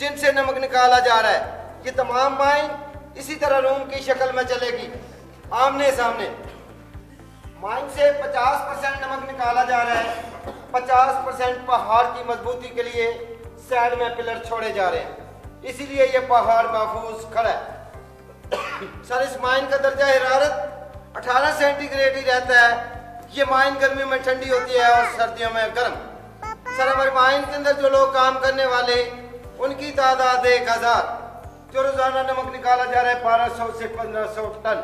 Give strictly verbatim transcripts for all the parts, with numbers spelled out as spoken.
Pin से नमक निकाला जा रहा है। ये तमाम माइन इसी तरह रूम की शक्ल में चलेगी, आमने सामने। माइन से पचास परसेंट नमक निकाला जा रहा है, पचास परसेंट पहाड़ की मजबूती के लिए साइड में पिलर छोड़े जा रहे हैं, इसीलिए ये पहाड़ महफूज खड़ा है। सर इस माइन का दर्जा हरारत अठारह सेंटीग्रेड ही रहता है। ये माइन गर्मी में ठंडी होती है और सर्दियों में गर्म। सर हमारे माइन के अंदर जो लोग काम करने वाले उनकी तादाद एक हजार, जो रोजाना नमक निकाला जा रहा है बारह सौ से पंद्रह सौ टन।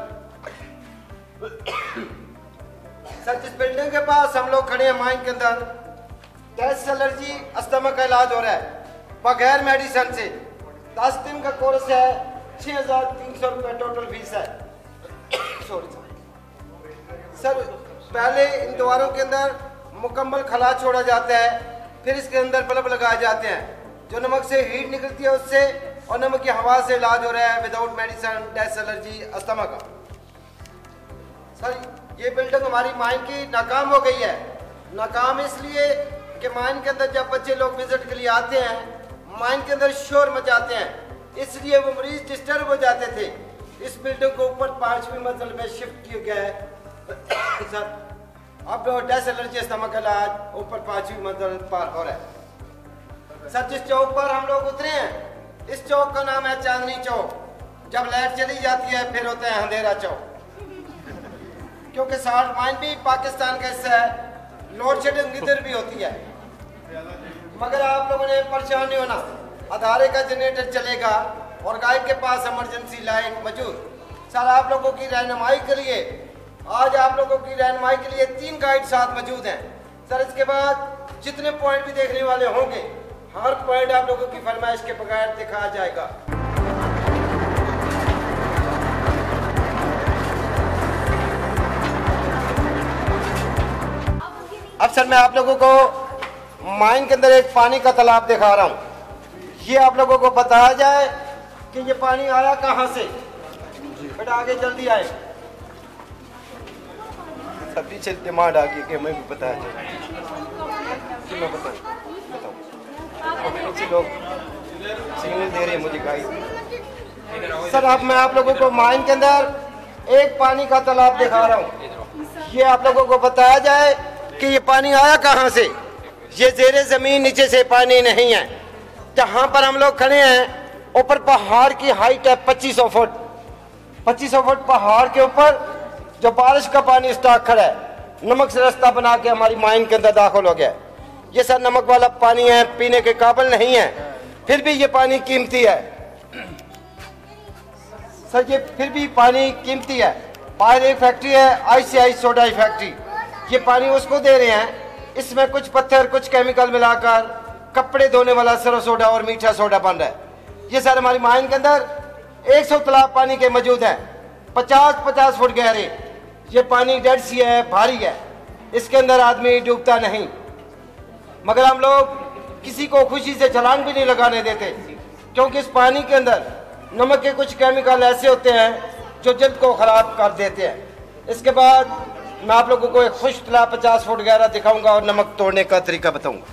सर जिस बिल्डिंग के पास हम लोग खड़े हैं माइन के अंदर, गैस एलर्जी अस्थमा का इलाज हो रहा है बगैर मेडिसिन से। दस दिन का कोर्स है, छह हजार तीन सौ रुपये टोटल फीस है। सॉरी सर, पहले इन द्वारों के अंदर मुकम्मल खला छोड़ा जाता है, फिर इसके अंदर बल्ब लगाए जाते हैं जो नमक से हीट निकलती है उससे, और नमक की हवा से इलाज हो रहा है without medicine gas allergy asthma का। सर ये बिल्डिंग हमारी माइन की नाकाम हो गई है। नाकाम इसलिए कि माइन के अंदर जब बच्चे लोग विजिट के लिए आते हैं, माइन के अंदर शोर मचाते हैं, इसलिए वो मरीज डिस्टर्ब हो जाते थे। इस बिल्डिंग को ऊपर पांचवी मंजिल में शिफ्ट किया गया है। सर अब गैस एलर्जी अस्थमा का इलाज ऊपर पांचवी मंजिल पर हो रहा है। सर जिस चौक पर हम लोग उतरे हैं, इस चौक का नाम है चांदनी चौक। जब लाइट चली जाती है फिर होता है अंधेरा चौक, क्योंकि साल्ट माइन भी पाकिस्तान का हिस्सा है, लोड शेडिंग इधर भी होती है। मगर आप लोगों ने परेशान नहीं होना, अधारे का जनरेटर चलेगा और गाइड के पास इमरजेंसी लाइट मौजूद। सर आप लोगों की रहनुमाई के लिए, आज आप लोगों की रहनुमाई के लिए तीन गाइड साथ मौजूद हैं। सर इसके बाद जितने पॉइंट भी देखने वाले होंगे, हर पॉइंट आप लोगों की फरमाइश के बगैर दिखाया जाएगा। अब सर मैं आप लोगों को माइन के अंदर एक पानी का तालाब दिखा रहा हूँ। ये आप लोगों को बताया जाए कि ये पानी आया कहाँ से। बेटा आगे जल्दी आए, सब पीछे डिमांड आ गई कि मैं भी बताया जाए। मैं बताऊँ बताऊँ लोग सिग्नल दे रहे हैं मुझे गाइड। सर अब मैं आप लोगों को माइन के अंदर एक पानी का तालाब दिखा रहा हूँ। ये आप लोगों को बताया जाए कि ये पानी आया कहाँ से। ये जेरे जमीन नीचे से पानी नहीं है। जहाँ पर हम लोग खड़े हैं ऊपर पहाड़ की हाइट है पच्चीस सौ फुट। पच्चीस सौ फुट पहाड़ के ऊपर जो बारिश का पानी स्टॉक खड़ा है, नमक से रास्ता बना के हमारी माइन के अंदर दाखिल हो गया। ये सर नमक वाला पानी है, पीने के काबिल नहीं है, फिर भी ये पानी कीमती है। सर ये फिर भी पानी कीमती है। बाहर एक फैक्ट्री है आईसीआई सोडा फैक्ट्री, ये पानी उसको दे रहे हैं। इसमें कुछ पत्थर कुछ केमिकल मिलाकर कपड़े धोने वाला सरफ सोडा और मीठा सोडा बन रहा है। ये सर हमारी माइन के अंदर एक सौ तालाब पानी के मौजूद हैं, पचास पचास फुट गहरे। ये पानी डेड सी है, भारी है, इसके अंदर आदमी डूबता नहीं। मगर हम लोग किसी को खुशी से छलांग भी नहीं लगाने देते, क्योंकि इस पानी के अंदर नमक के कुछ केमिकल ऐसे होते हैं जो जल्द को खराब कर देते हैं। इसके बाद मैं आप लोगों को एक खुश तालाब पचास फुट गहरा दिखाऊंगा और नमक तोड़ने का तरीका बताऊंगा।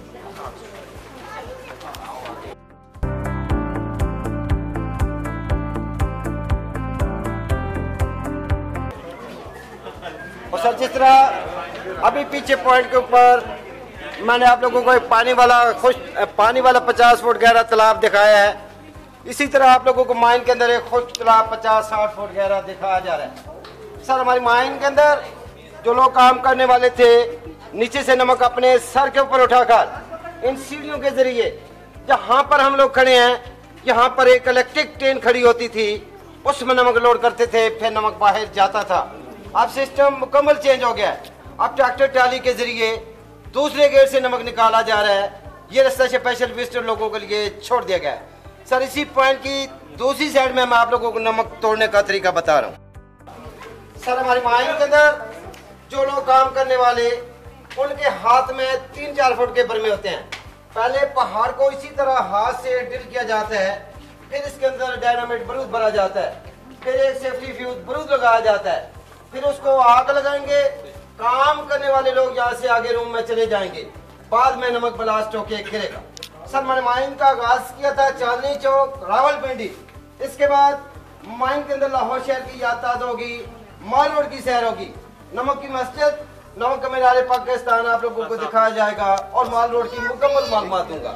और सर जिस तरह अभी पीछे पॉइंट के ऊपर मैंने आप लोगों को एक पानी वाला खुश पानी वाला पचास फुट गहरा तालाब दिखाया है, इसी तरह आप लोगों को माइन के अंदर एक खुश तालाब पचास साठ फुट गहरा दिखाया जा रहा है। सर हमारी माइन के अंदर जो लोग काम करने वाले थे, नीचे से नमक अपने सर के ऊपर उठाकर इन सीढ़ियों के जरिए जहाँ पर हम लोग खड़े हैं, यहाँ पर एक इलेक्ट्रिक ट्रेन खड़ी होती थी, उसमें नमक लोड करते थे, फिर नमक बाहर जाता था। अब सिस्टम मुकम्मल चेंज हो गया है। अब ट्रैक्टर ट्राली के जरिए दूसरे गेट से नमक निकाला जा रहा है। ये रास्ता स्पेशल विजिटर लोगों के लिए छोड़ दिया गया है। सर इसी पॉइंट की दूसरी साइड में मैं आप लोगों को नमक तोड़ने का तरीका बता रहा हूँ। सर हमारी माइन के अंदर जो लोग काम करने वाले, उनके हाथ में तीन चार फुट के बरमे होते हैं। पहले पहाड़ को इसी तरह हाथ से ड्रिल किया जाता है, फिर इसके अंदर डायनामाइट बारूद भरा जाता है, फिर एक सेफ्टी फ्यूज बारूद लगाया जाता है, फिर उसको आग लगाएंगे। काम करने वाले लोग यहाँ से आगे रूम में चले जाएंगे, बाद में नमक ब्लास्ट होके गिरेगा। सर मैंने माइन का आगाज किया था चांदनी चौक रावलपिंडी। इसके बाद माइन के अंदर लाहौर शहर की यातायात होगी, माल रोड की सैर होगी, नमक की मस्जिद, नमक का मीनार पाकिस्तान आप लोगों को दिखाया जाएगा और माल रोड की मुकम्मल मालूमात दूंगा।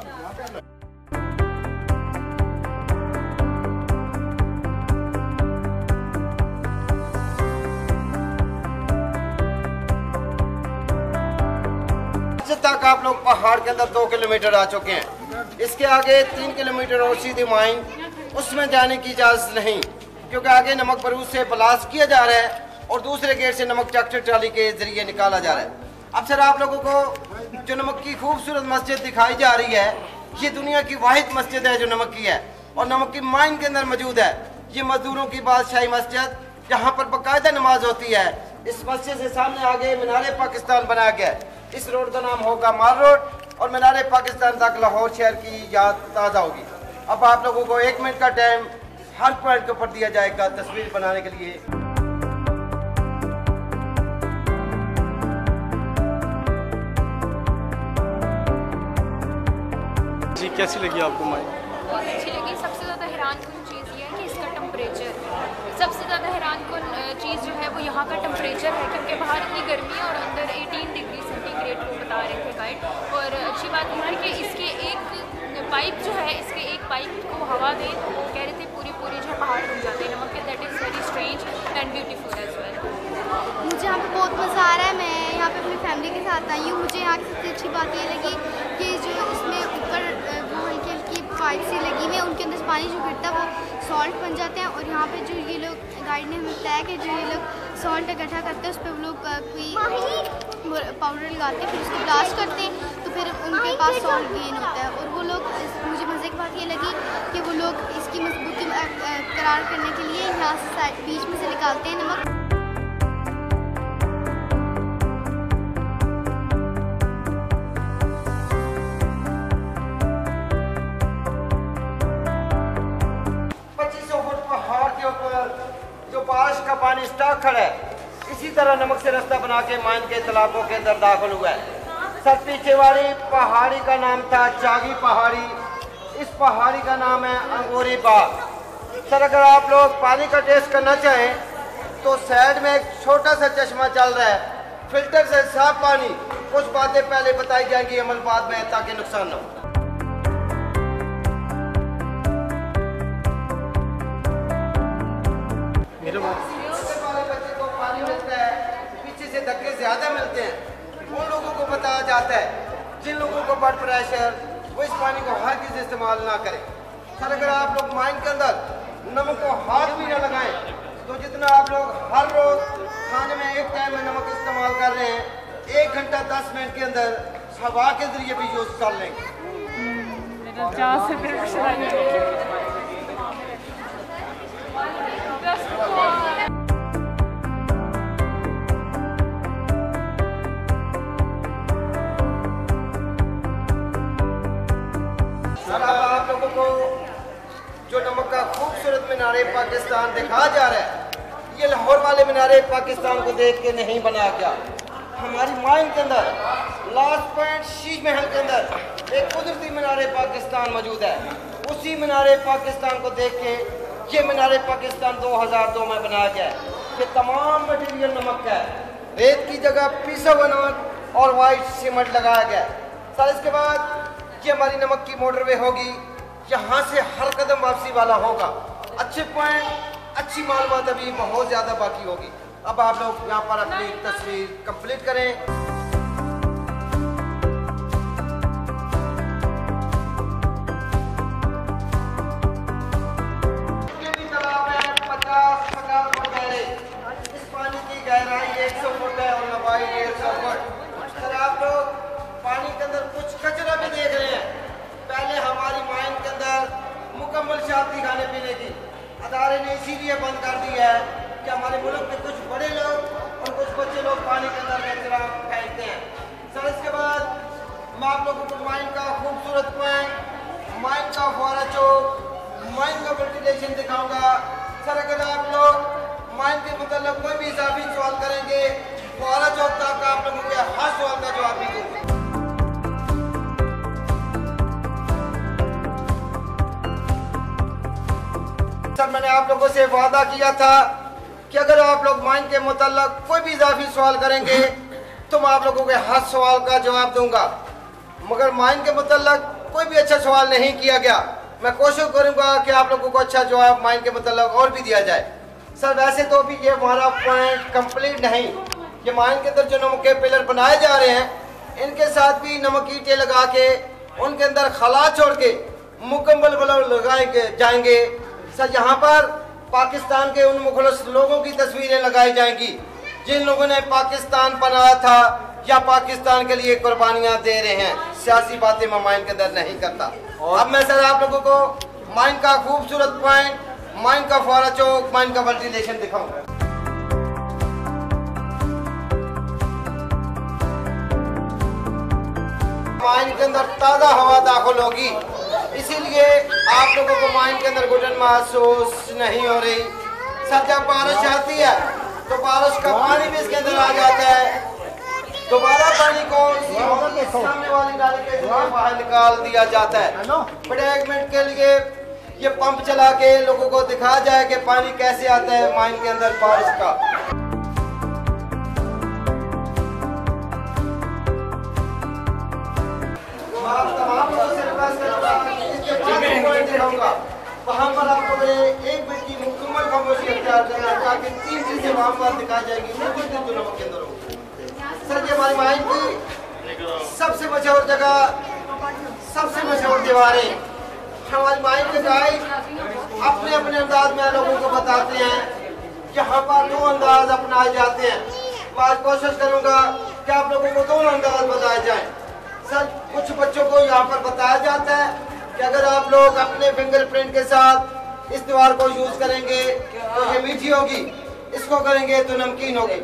तक आप लोग पहाड़ के अंदर दो किलोमीटर आ चुके हैं। इसके आगे तीन किलोमीटर और सीधी माइन, उसमें जाने की इजाजत नहीं क्योंकि आगे नमक बरूद से ब्लास्ट किया जा रहा है और दूसरे गेट से नमक ट्रैक्टर ट्राली के जरिए निकाला जा रहा है। अब सर आप लोगों को जो नमक की खूबसूरत मस्जिद दिखाई जा रही है, ये दुनिया की वाहिद मस्जिद है जो नमक की है और नमक की माइन के अंदर मौजूद है। ये मजदूरों की बादशाही मस्जिद, यहाँ पर बाकायदा नमाज होती है। इस मस्जिद से सामने आगे मीनार पाकिस्तान बनाया गया है। इस रोड का नाम होगा माल रोड और मीनार पाकिस्तान तक लाहौर शहर की याद ताज़ा होगी। अब आप लोगों को एक मिनट का टाइम हर पॉइंट के ऊपर दिया जाएगा तस्वीर बनाने के लिए। जी कैसी लगी आपको माइन? बहुत अच्छी लगी। सबसे ज़्यादा हैरान कुन चीज़ ये है कि इसका टेम्परेचर, सबसे ज़्यादा हैरान कुन चीज़ जो है वो यहाँ का टेम्परेचर है क्योंकि बाहर इतनी गर्मी है और अंदर अठारह डिग्री सेंटीग्रेड को बता रहे थे गाइड। और अच्छी बात यह है कि इसके एक पाइप जो है, इसके एक पाइप को हवा दें तो वो कह रहे थे पूरी पूरी जो पहाड़ बन जाते हैं नमक के। That is very strange and beautiful as well. मुझे यहाँ पे बहुत मज़ा आ रहा है। मैं यहाँ पे अपनी फैमिली के साथ आई हूँ। मुझे यहाँ की सबसे अच्छी बात ये लगी कि जो इसमें ऊपर वो हल्की हल्की पाइप सी लगी हुई है, उनके अंदर से पानी जो गिरता है वो सॉल्ट बन जाते हैं। और यहाँ पे जो ये लोग गाइड ने हमें बताया कि जो ये लोग सॉल्ट इकट्ठा करते हैं उस पर वो लोग कोई पाउडर लगाते हैं, फिर उसको ब्लास्ट करते हैं तो फिर उनके पास सॉल्ट गेन होता है। और वो लोग, मुझे मज़े की बात ये लगी कि वो लोग इसकी मजबूती करार करने के लिए यहाँ से बीच में से निकालते हैं नमक। जो बारिश का पानी स्टॉक खड़ा है, इसी तरह नमक से रास्ता बना के माइन के तालाबों के अंदर दाखिल हुआ है। सर पीछे वाली पहाड़ी का नाम था जागी पहाड़ी, इस पहाड़ी का नाम है अंगूरी बाग। सर अगर आप लोग पानी का टेस्ट करना चाहें तो साइड में एक छोटा सा चश्मा चल रहा है, फिल्टर से साफ पानी। कुछ बातें पहले बताई जाएंगी, अमल बाद में, ताकि नुकसान न हो। वाले बच्चे को पानी मिलता है, पीछे से धक्के ज्यादा मिलते हैं, उन लोगों को बताया जाता है जिन लोगों को ब्लड प्रेशर, वो इस पानी को हर किसी इस्तेमाल ना करें। सर अगर आप लोग माइन के अंदर नमक को हाथ भी ना लगाएं तो जितना आप लोग हर रोज खाने में एक टाइम में नमक इस्तेमाल कर रहे हैं, एक घंटा दस मिनट के अंदर हवा के जरिए भी यूज कर लेंगे। सर अब आप लोगों को जो नमक का खूबसूरत मीनारे पाकिस्तान दिखाया जा रहा है, ये लाहौर वाले मीनारे पाकिस्तान को देख के नहीं बनाया गया। हमारी माइन के अंदर लास्ट पॉइंट शीश महल के अंदर एक कुदरती मीनारे पाकिस्तान मौजूद है। उसी मीनारे पाकिस्तान को देख के ये मीनारे पाकिस्तान दो हज़ार दो में बनाया गया है। ये तमाम मटेरियल नमक का है, रेत की जगह पीसा हुआ नमक और वाइट सीमेंट लगाया गया है। सर इसके बाद ये हमारी नमक की मोटरवे होगी, यहाँ से हर कदम वापसी वाला होगा। अच्छे पॉइंट, अच्छी मालूमात अभी बहुत ज़्यादा बाकी होगी। अब आप लोग यहाँ पर अपनी तस्वीर कंप्लीट करें। इस पानी की गहराई एक सौ फुट है और लंबाई डेढ़ सौ फुट। सर आप लोग पानी के अंदर कुछ कचरा भी देख रहे हैं। पहले हमारी माइन के अंदर मुकम्मल शांति खाने पीने की अदारे ने इसीलिए बंद कर दी है कि हमारे मुल्क में कुछ बड़े लोग और कुछ बच्चे लोग पानी के अंदर कचरा फेंकते हैं। सर इसके बाद मैं आप लोगों को माइन का खूबसूरत पॉइंट, माइन का फुआरा चौक, माइन का वेंटिलेशन दिखाऊंगा। सर अगर आप लोग माइन के मतलब कोई भी इजाफी सवाल करेंगे, फुआरा चौक तक आप लोगों के हर सवाल का जवाब भी दूंगा। सर मैंने आप लोगों से वादा किया था कि अगर आप लोग माइन के मुताल्लिक कोई भी इजाफी सवाल करेंगे तो मैं आप लोगों के हर सवाल का जवाब दूंगा, मगर माइन के मुताल्लिक कोई भी अच्छा सवाल नहीं किया गया। मैं कोशिश करूंगा कि आप लोगों को अच्छा जवाब माइन के मुताल्लिक और भी दिया जाए। सर वैसे तो भी ये हमारा पॉइंट कंप्लीट नहीं, ये माइन के अंदर जो नमक के पिलर बनाए जा रहे हैं इनके साथ भी नमक ईंटें लगा के उनके अंदर खला छोड़ के मुकम्मल बलर लगाए जाएंगे। सर यहाँ पर पाकिस्तान के उन मुखलस लोगों की तस्वीरें लगाई जाएंगी जिन लोगों ने पाकिस्तान बनाया था या पाकिस्तान के लिए कुर्बानियां दे रहे हैं। सियासी बातें मैं माइन के अंदर नहीं करता। अब मैं सर आप लोगों को माइन का खूबसूरत पॉइंट, माइन का फुआरा चौक, माइन का वेंटिलेशन दिखाऊंगा। माइन के अंदर ताज़ा हवा दाखिल होगी, इसीलिए आप लोगों को माइन के अंदर घुटन महसूस नहीं हो रही। सर जब बारिश आती है तो बारिश का पानी भी इसके अंदर आ जाता है, दोबारा पानी को सामने वाली नाली के जरिए बाहर निकाल दिया जाता है। बड़े एक मिनट के लिए ये पंप चला के लोगों को दिखाया जाए कि पानी कैसे आता है माइन के अंदर बारिश का। आप तमाम लोगों से रिक्वेस्ट करूंगा, इसके बाद मैं पॉइंट दिखाऊंगा, वहाँ पर आपको एक मिनट की मुकम्मल खामोशी अख्तियार करना है ताकि तीन चीजें वहाँ पर दिखाई जाएगी कुछ दिन जो नमक के अंदर होगी। सर ये हमारी माइन की सबसे मशहूर जगह, सबसे मशहूर दीवारें, हमारी माइन के गाइड अपने अपने अंदाज में लोगों को बताते हैं, यहाँ पर दो अंदाज अपनाए जाते हैं। मैं आज कोशिश करूंगा कि आप लोगों को दोनों अंदाज बताए जाएं। सर कुछ बच्चों को यहाँ पर बताया जाता है कि अगर आप लोग अपने फिंगरप्रिंट के साथ इस दीवार को यूज करेंगे तो ये मीठी होगी, इसको करेंगे तो नमकीन होगी।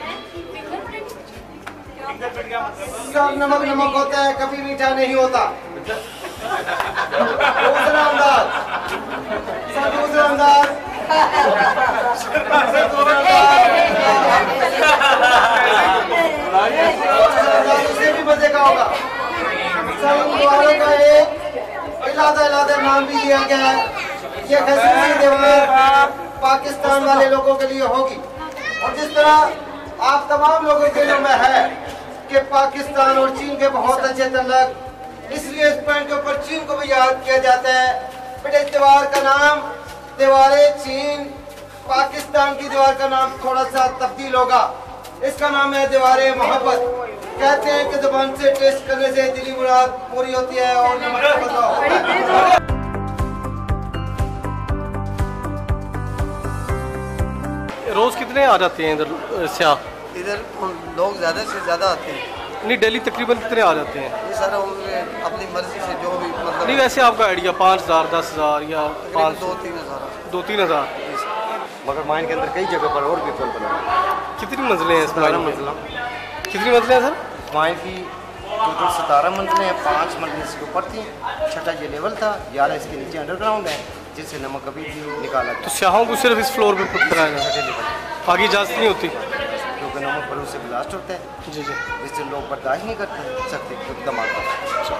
सब नमक नमक होता है, कभी मीठा नहीं होता। दूसरा अंदाज, सर दूसरा अंदाज, उसे भी मजे का होगा। सर इन दीवारों का एक इलादा इलादा नाम भी दिया गया है। ये खसूसी दीवार पाकिस्तान वाले लोगों के लिए होगी, और जिस तरह आप तमाम लोगों के दिलों में है कि पाकिस्तान और चीन के बहुत अच्छे तल्लक, इसलिए इस पॉइंट के ऊपर चीन को भी याद किया जाता है। बेटे इस दीवार का नाम दीवारे चीन, पाकिस्तान की दीवार का नाम थोड़ा सा तब्दील होगा, इसका नाम है दीवारे मोहब्बत। कहते हैं कि जुबान से टेस्ट करने से दिली मुराद पूरी होती है और नमक का बदलाव होता है। रोज कितने आ जाते हैं इधर स्याह? इधर लोग ज़्यादा से ज़्यादा आते हैं। नहीं डेली तकरीबन कितने आ जाते हैं? ये सारा अपनी मर्जी से जो भी मतलब। नहीं वैसे आपका आइडिया पाँच हज़ार दस हज़ार या पाँच दो तीन हज़ार दो तीन हज़ार मगर माइन के अंदर कई जगह पर और भी पुल बना। कितनी मंजिलें हैं इस माइन मंजिला कितनी मंजिलें हैं सर? माइन की टोटल सतारह मंजिलें हैं, पाँच मंजिलें इसके ऊपर थी, छठा ये लेवल था, ग्यारह इसके नीचे अंडरग्राउंड है जिससे नमक कभी भी निकाला। तो स्याहों को सिर्फ इस फ्लोर पे पुट कराया जाता है, आगे इजाज़त नहीं होती क्योंकि नमक पर उससे ब्लास्ट होता है। जी जी, जिससे लोग बर्दाश्त नहीं करते सकते खुद धमाका।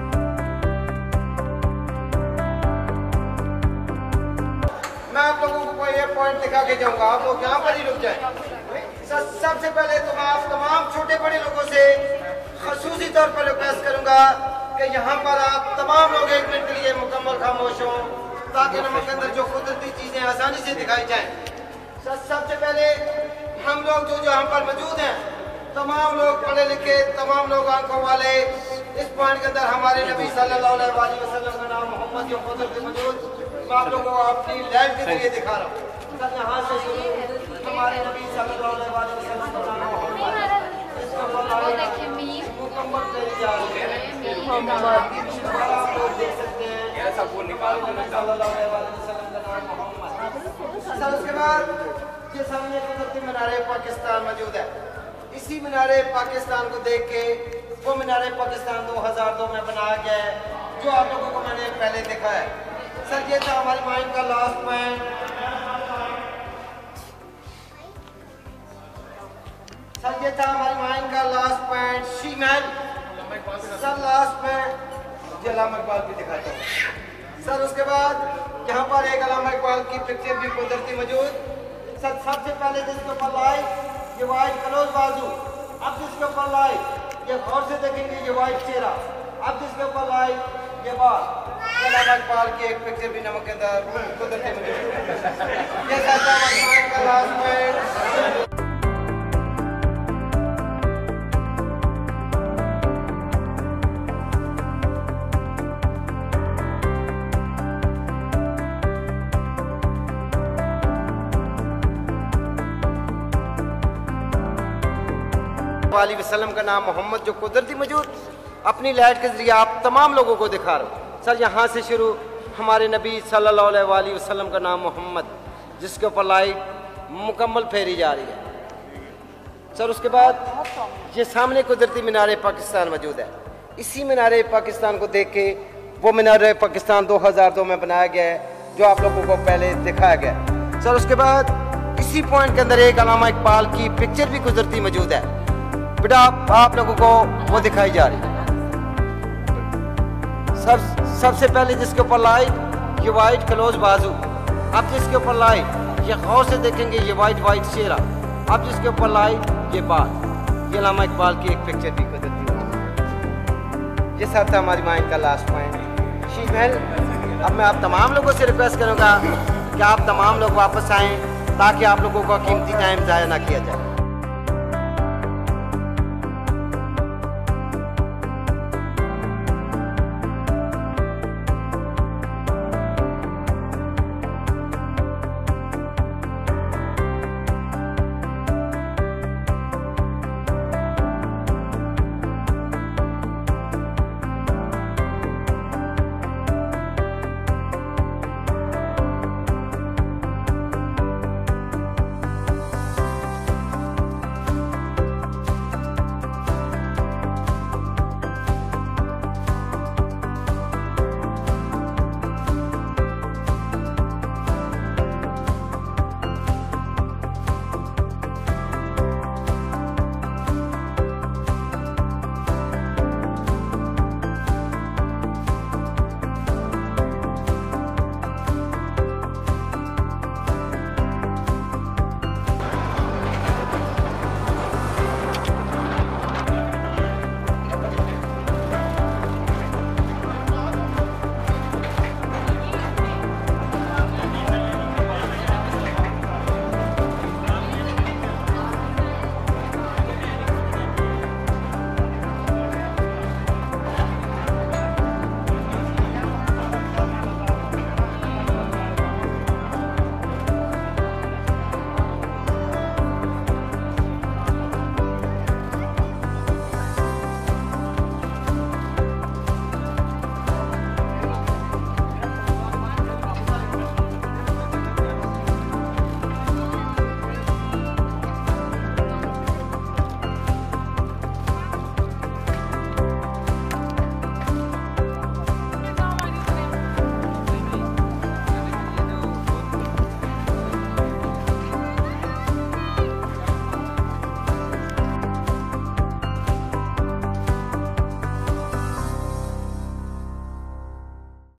मैं आप लोगों को कोई एक पॉइंट दिखा के जाऊंगा, आप लोग यहाँ पर ही रुक जाए। सबसे पहले तो मैं आप तमाम छोटे बड़े लोगों से खसूसी तौर पर रिक्वेस्ट करूंगा कि यहाँ पर आप तमाम लोग एक मिनट के लिए मुकम्मल खामोश हों ताकि नमक के अंदर जो कुदरती चीज़ें आसानी से दिखाई जाएं। सबसे पहले हम लोग जो यहाँ पर मौजूद हैं तमाम लोग पढ़े लिखे, तमाम लोग आंखों वाले, इस पॉइंट के अंदर हमारे नबी सल्लल्लाहु अलैहि वसल्लम का नाम मोहम्मद जो कुदरत मौजूद मैं आप लोगों को अपनी लैंड के जरिए दिखा रहा हूँ। सर यहाँ से शुरू हमारे नबी सल्लल्लाहु अलैहि वसल्लम का नाम मोहम्मद, इसको मुकम्मल तैयारी जा रही है। आप लोग देख सकते हैं सल्लल्लाहु अलैहि वसल्लम का नाम मोहम्मद। सर उसके बाद ये सामने कुदरती मीनारे पाकिस्तान मौजूद है। इसी मीनारे पाकिस्तान को देख के वो मीनारे पाकिस्तान दो हज़ार दो में बनाया गया है जो आप लोगों को मैंने पहले देखा है। सर ये था हमारी माइन का लास्ट पॉइंट। सर ये था हमारी माइन का last point Sheesh Mahal. Sir last में झेलम इकबाल भी दिखाता हूँ। सर उसके बाद यहाँ पर एक अलामा इकबाल की पिक्चर भी कुदरती मौजूद। सब सबसे पहले जिसके ऊपर लाइट ये वाइट क्लोज बाजू, अब जिसके ऊपर लाइट ये गौर से देखेंगे ये वाइट चेहरा, अब जिसके ऊपर लाइट ये बाल। ये अलामा इकबाल की एक पिक्चर भी नमक के अंदर कुदरती मौजूद। ये सादा मकान का लास्ट पॉइंट। वाली वसल्लम का नाम मोहम्मद जो कुदरती मौजूद अपनी लाइट के जरिए आप तमाम लोगों को दिखा रहा हूँ। सर यहाँ से शुरू हमारे नबी सल्लल्लाहु अलैहि वसल्लम का नाम मोहम्मद जिसके ऊपर लाइट मुकम्मल फेरी जा रही है। सर उसके बाद ये सामने कुदरती मीनार पाकिस्तान मौजूद है। इसी मीनार पाकिस्तान को देख के वो मीनार पाकिस्तान दो हज़ार दो में बनाया गया है जो आप लोगों को पहले दिखाया गया। सर उसके बाद इसी पॉइंट के अंदर एक अलामा इकबाल की पिक्चर भी कुदरती मौजूद है बेटा, आप, आप लोगों को वो दिखाई जा रही है। सब सबसे पहले जिसके ऊपर लाइट ये वाइट क्लोज बाजू, अब जिसके ऊपर लाइट ये गौर से देखेंगे ये वाइट वाइट चेहरा, अब जिसके ऊपर लाइट ये बाल। ये अलामा इकबाल की एक पिक्चर भी कुदरती है। ये सब था हमारी माइंड का लास्ट पॉइंट शीश महल। अब मैं आप तमाम लोगों से रिक्वेस्ट करूँगा कि आप तमाम लोग वापस आएँ ताकि आप लोगों का कीमती टाइम ज़ाया ना किया जाए।